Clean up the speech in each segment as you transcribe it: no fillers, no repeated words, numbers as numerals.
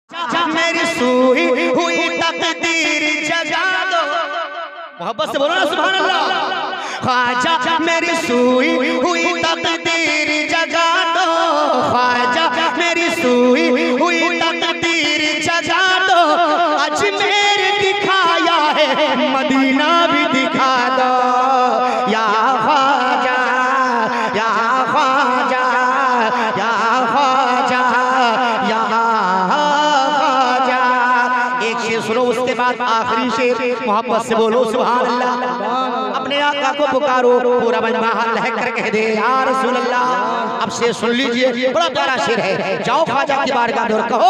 मेरी सूही हुई तकदीर जगा दो। मोहब्बत से बोलो ना सुभान अल्लाह। ख्वाजा मेरी सूही हुई तकदीर जगा दो। ख्वाजा मेरी सूही हुई तकदीर जगा दो। अजमेर दिखाया है मदीना भी दिखा दो। या ख्वाजा या ख्वाजा या ख्वाजा या ख्वाजा। एक शेर सुनो, उसके बाद आखिरी शेर। मोहब्बत से बोलो सुभान अल्लाह। अपने आका को पुकारो, पूरा मजमा लहक कर कह दे या रसूल अल्लाह। अब शेर सुन लीजिए, बड़ा प्यारा शेर है। जाओ ख्वाजा की बारगाह में और कहो,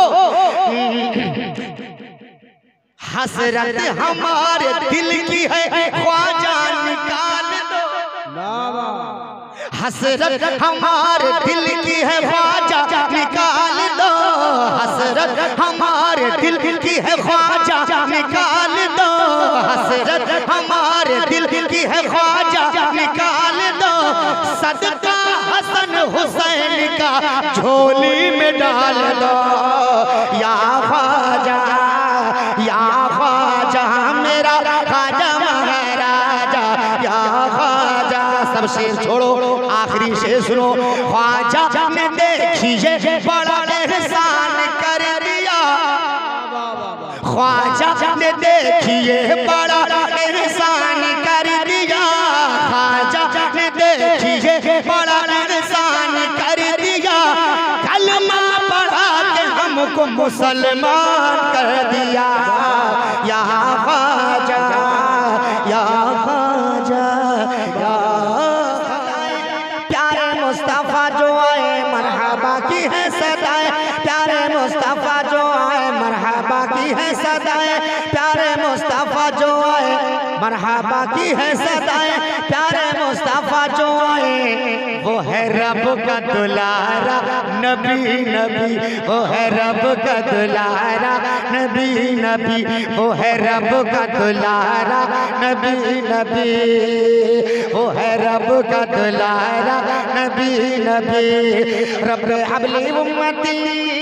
हसरत हमारे दिल की है ख्वाजा निकाल दो। हसरत हमारे दिल की है ख्वाजा निकाल दो। हसरत हमारे दिल की है ख्वाजा निकाल दो। हसरत हमारे दिल की है ख्वाजा निकाल दो। सदका हसन हुसैन का झोली में डाल दो। या ख्वाजा या ख्वाजा मेरा ख्वाजा महाराजा या ख्वाजा। सब शेर छोड़ो, आखिरी शेर सुनो। ख्वाजा ने देखिए बड़ा एहसान कर दिया। ख्वाजा ने देखिए बड़ा एहसान कर दिया। ख्वाजा ने देखिए बड़ा एहसान कर दिया। कलमा पढ़ा के हमको मुसलमान कर दिया। या ख्वाजा या ख्वाजा या प्यारे मुस्तफा जो आए मरहबा की है सदाएं। प्यारे मुस्तफा जो आए मरहबा की है सदाएं। प्यारे मुस्तफा जो आए मरहबा की है सदाएं। प्यारे मुस्तफा जो आए वो है रब का दुलारा नबी नबी। वो है रब का दुलारा नबी नबी। वो है रब का दुलारा नबी नबी। वो है रब का दुलारा नबी नबी। रब हबली उम्मती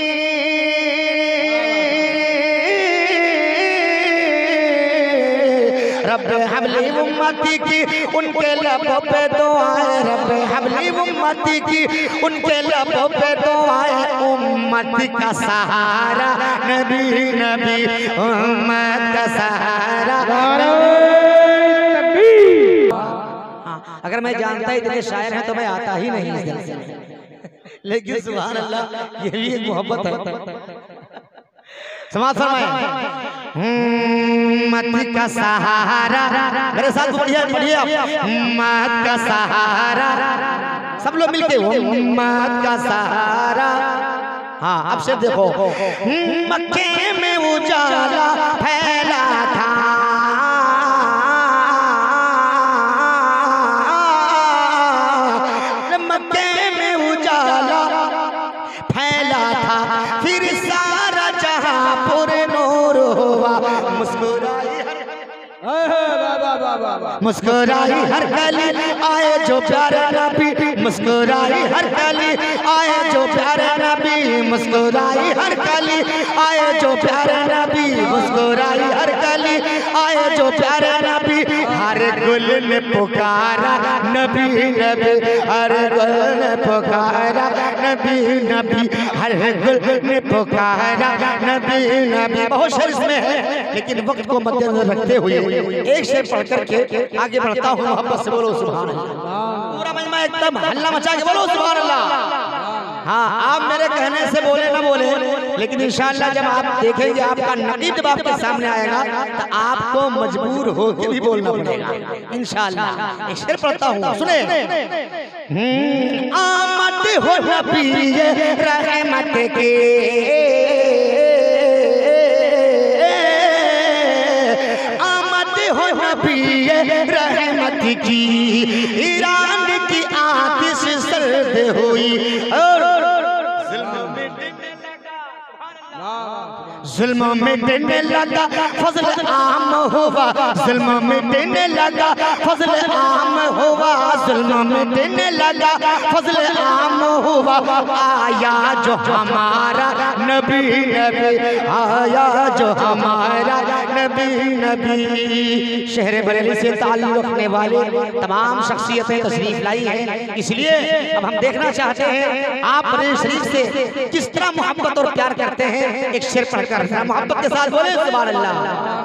रब हबली उम्मती की उनके लबों पे दुआएं। रब हबली उम्मती की उनके लबों पे दुआएं। उम्मत का सहारा नबी नबी। उम्मत का सहारा नबी। अगर मैं जानता इतने शायर हैं तो मैं आता ही नहीं इस दिल से। लेकिन सुभान अल्लाह, ये भी एक मोहब्बत है। समाज फरमाए, उम्मत का सहारा। मेरे साथ बढ़िया बढ़िया। उम्मत का सहारा, सब लोग मिलके उम्मत का सहारा। हाँ अब से देखो, मक्के में उजाला फैला था। मक्के में उजाला फैला था, फिर सारा जहां पुर नूर हुआ। मुस्कुराई हर गली आए जो प्यारे नबी। मुस्कुराई हर गली आए जो प्यारे नबी। मुस्कुराई हर गली आए जो प्यारे नबी। मुस्कुराई हर गली आए जो प्यारे नबी। हर गुल ने पुकारा नबी नबी। हर गुल ने पुकारा नबी नबी। हर गुल ने पुकारा नबी नबी। बहुत शेर इसमें है, लेकिन वक्त को मद्देनजर रखते हुए एक शेर पढ़ करके आगे बढ़ता हूँ। मोहब्बत से बोलो सुभान अल्लाह। पूरा मजमा एकदम हल्ला मचा के बोलो सुभान अल्लाह। हाँ आप मेरे कहने से बोले ना बोले, लेकिन इंशाअल्लाह जब आप देखेंगे आपका नकीब जब आपके सामने आएगा तो आपको मजबूर होकर भी बोलना पड़ेगा इंशाअल्लाह। एक शेर पढ़ता हूँ, सुने। आमद हो नबी रहमत के, हो नबी रहमत की। ईरान की आतिश सर्द हुई और जुल्म मिटने लगा फजल आम हुआ, जुल्म मिटने लगा फजल आम हुआ, जुल्म मिटने लगा फजल आम हुआ। आया जो हमारा नबी नबी, आया जो हमारा नबी नबी। शहर बरेली से ताल्लुक़ रखने वाले तमाम शख्सियतें तशरीफ लाई हैं, इसलिए अब हम देखना चाहते हैं आप बरेली शरीफ से किस तरह मोहब्बत और प्यार करते हैं। एक शेर पढ़कर मोहब्बत के साथ बोले सुभान अल्लाह।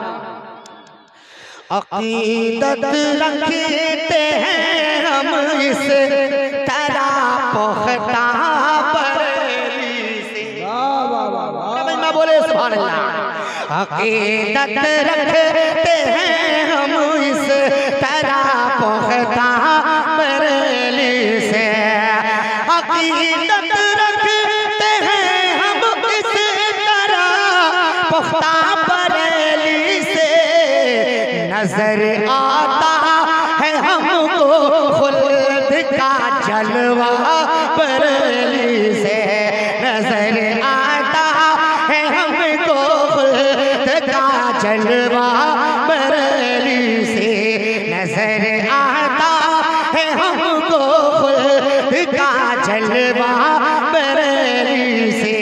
अकीदत रखते हैं हम इस तरह पुख्ता बरेली से, मैं बोले सुभान अल्लाह। अकीदत रखते हैं हम इस तरह पुख्ता बरेली से, अकीदत रखते हैं हम इस पुख्ता बरेली से। नजर आता है हमको खुल्द का जलवा बरेली से, नजर आता है हमको खुल्द का जलवा बरेली से, नजर आता है हमको खुल्द का जलवा बरेली से।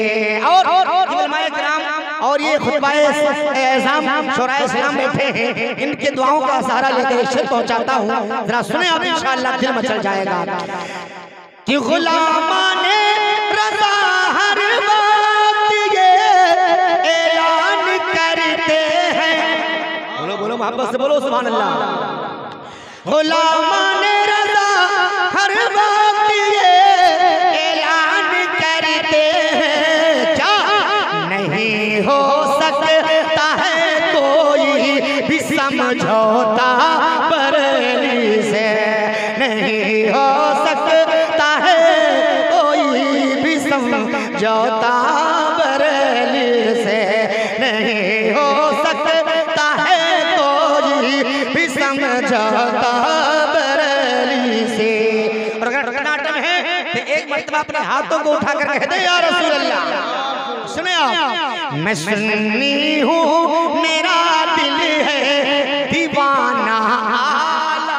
और ये खुतबाए एज़ाम शोराए इस्लाम बैठे हैं, इनके दुआओं का सहारा लेकर शेर पहुंचाता हूँ, जरा सुने आप, इंशाअल्लाह दिल मचल जाएगा। कि गुलामाने रज़ा हर वक्त ये ऐलान करते हैं, बोलो बोलो मोहब्बत से बोलो सुभान अल्लाह। गुलामाने रज़ा हर वक्त ये ऐलान करते हैं, क्या नहीं हो सकता है कोई भी समझौता बरेली से, नहीं हो सकता है कोई भी समझौता बरेली से, नहीं हो सकता है कोई भी समझौता बरेली से। और अगर कर्नाटक है तो एक मर्तबा अपने हाथों को उठाकर कह दे या रसूल अल्लाह। सुने आप, मैं सुन्नी हूँ मेरा दिल है दीवाना आला,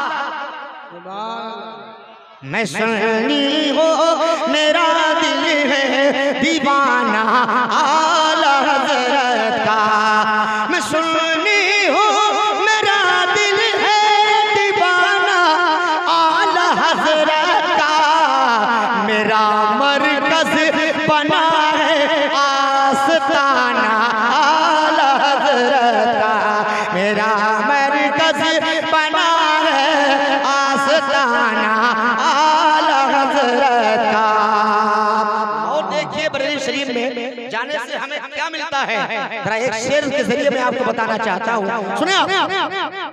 मैं सुन्नी हूँ मेरा दिल है दीवाना आला हज़रत का, मैं सुन्नी हूँ मेरा दिल है दीवाना आला हज़रत का, मेरा मरकज़ बना है आस्ताना आला हज़रत का, मेरा मरकज़ बना है आस्ताना आला हज़रत का। और देखिए बरेली शरीफ में जाने से हमें क्या मिलता है, जरा एक शेर के जरिए मैं आपको बताना चाहता हूँ, सुनिए आप।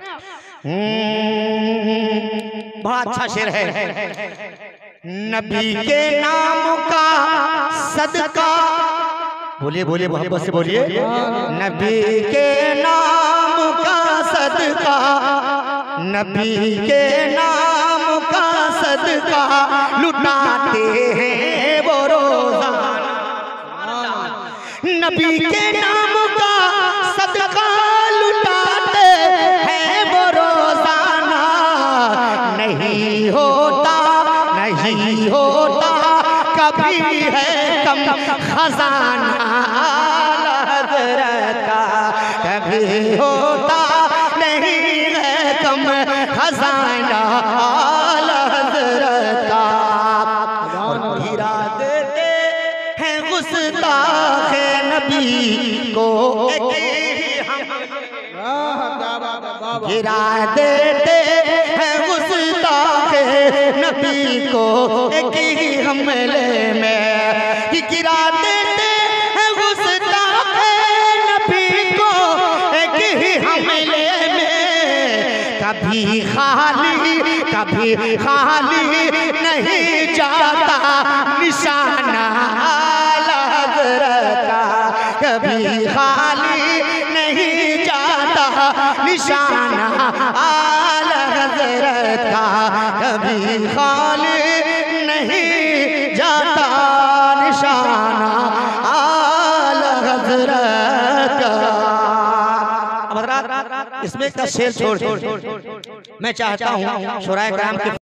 बड़ा अच्छा शेर है। नबी के नाम का सदका, बोलिए बोलिए मोहब्बत से बोलिए, नबी के नाम का सदका, नबी के नाम का सदका लुटाते हैं वो रोज़ाना, नबी के नाम का सदका लुटाते हैं वो रोज़ाना। नहीं होता नहीं होता कभी है कम खजाना आला हज़रत का, कभी होता नहीं है कम खजाना आला हज़रत का। और गिरा देते हैं गुस्ताखे नबी को गिरा देते हैं गुस्ताखे नबी को एक ही हमले में, गिरा देते हैं गुस्ताखे नबी को एक ही हमले में। कभी खाली नहीं जाता निशाना आला हज़रत का, कभी खाली नहीं जाता निशाना आला हज़रत का, कभी खाली नहीं जाता निशाना आला हज़रत इसमें का शेर छोड़ मैं चाहता हूँ शुराए कराम के